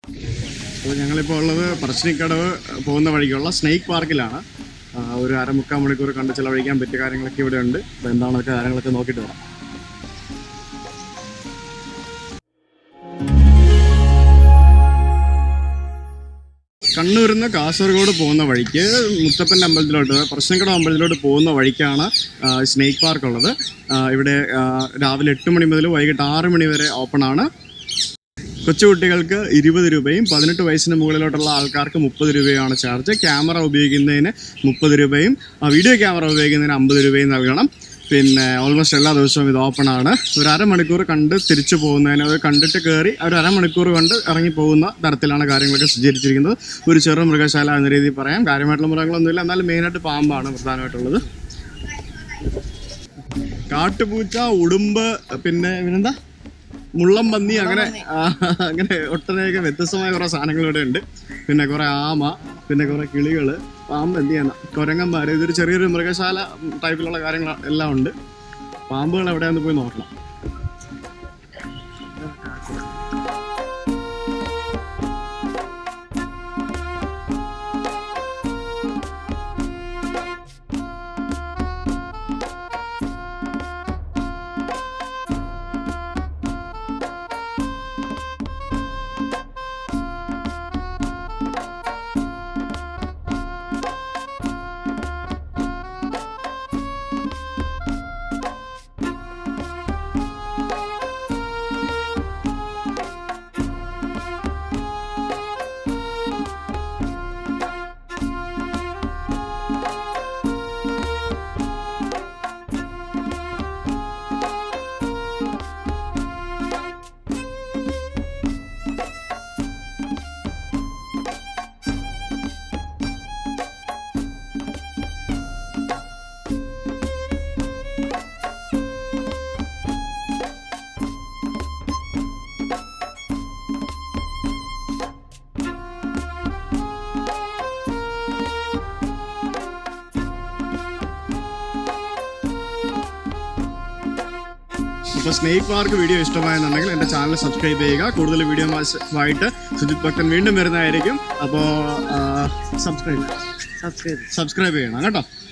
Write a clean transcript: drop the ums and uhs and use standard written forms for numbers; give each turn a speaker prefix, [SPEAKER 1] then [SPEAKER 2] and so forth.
[SPEAKER 1] അപ്പോൾ ഞങ്ങളിപ്പോൾ ഉള്ളത് പറശ്ശിനിക്കടവ് പോകുന്ന വഴിക്കുള്ള സ്നേക്ക് പാർക്കിലാണ്. ഒരു അരമുക്കാൽ മണിക്കൂർ കണ്ട് ചിലവഴിക്കാൻ പറ്റിയ കാര്യങ്ങളൊക്കെ ഇവിടെ ഉണ്ട്. അപ്പോൾ എന്താണൊക്കെ കാര്യങ്ങളൊക്കെ നോക്കിയിട്ട് വരാം. കണ്ണൂരിൽ നിന്ന് കാസർഗോഡ് പോകുന്ന വഴിക്ക് മുത്തപ്പൻ്റെ അമ്പലത്തിലോട്ട് പറശ്ശിനിക്കടവ് അമ്പലത്തിലോട്ട് പോകുന്ന വഴിക്കാണ് സ്നേക്ക് പാർക്ക് ഉള്ളത്. ഇവിടെ രാവിലെ 8 മണി മുതൽ വൈകിട്ട് 6 മണി വരെ ഓപ്പൺ ആണ്. കൊച്ചുകുട്ടികൾക്ക് 20 രൂപയും 18 വയസ്സിന് മുകളിലോട്ടുള്ള ആൾക്കാർക്ക് 30 രൂപയാണ് ചാർജ്. ക്യാമറ ഉപയോഗിക്കുന്നതിന് 30 രൂപയും വീഡിയോ ക്യാമറ ഉപയോഗിക്കുന്നതിന് 50 രൂപയും നൽകണം. പിന്നെ ഓൾമോസ്റ്റ് എല്ലാ ദിവസവും ഇത് ഓപ്പൺ ആണ്. ഒരു അരമണിക്കൂർ കണ്ട് തിരിച്ചു പോകുന്നതിന്, അത് കണ്ടിട്ട് കയറി ഒരു അരമണിക്കൂർ കണ്ട് ഇറങ്ങിപ്പോകുന്ന തരത്തിലാണ് കാര്യങ്ങളൊക്കെ സജ്ജീകരിച്ചിരിക്കുന്നത്. ഒരു ചെറു മൃഗശാല എന്ന രീതിയിൽ പറയാം. കാര്യമായിട്ടുള്ള മൃഗങ്ങളൊന്നുമില്ല, എന്നാലും മെയിനായിട്ട് പാമ്പാണ് പ്രധാനമായിട്ടുള്ളത്. കാട്ടുപൂച്ച, ഉടുമ്പ്, പിന്നെ പിന്നെന്താ മുള്ളം പന്നി, അങ്ങനെ ഒട്ടനേകം വ്യത്യസ്തമായ കുറേ സാധനങ്ങൾ ഇവിടെ ഉണ്ട്. പിന്നെ കുറേ ആമ, പിന്നെ കുറേ കിളികൾ, പാമ്പ്, എന്ത് ചെയ്യുന്ന കുരങ്ങന്മാർ. ഇതൊരു ചെറിയൊരു മൃഗശാല ടൈപ്പിലുള്ള കാര്യങ്ങൾ എല്ലാം ഉണ്ട്. പാമ്പുകൾ എവിടെയാന്ന് പോയി നോക്കണം. അപ്പോൾ സ്നേക്ക് പാർക്ക് വീഡിയോ ഇഷ്ടമായെന്നുണ്ടെങ്കിൽ എൻ്റെ ചാനൽ സബ്സ്ക്രൈബ് ചെയ്യുക. കൂടുതൽ വീഡിയോസുമായിട്ട് സുജിത് ഭക്തൻ വീണ്ടും വരുന്നതായിരിക്കും. അപ്പോൾ സബ്സ്ക്രൈബ് ചെയ്യണം കേട്ടോ.